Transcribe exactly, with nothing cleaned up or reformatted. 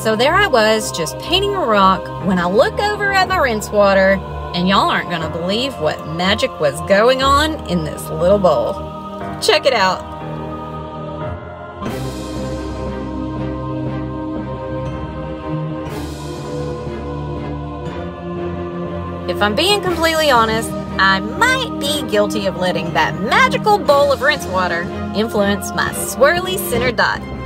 So there I was, just painting a rock, when I look over at my rinse water, and y'all aren't gonna believe what magic was going on in this little bowl. Check it out. If I'm being completely honest, I might be guilty of letting that magical bowl of rinse water influence my swirly center dot.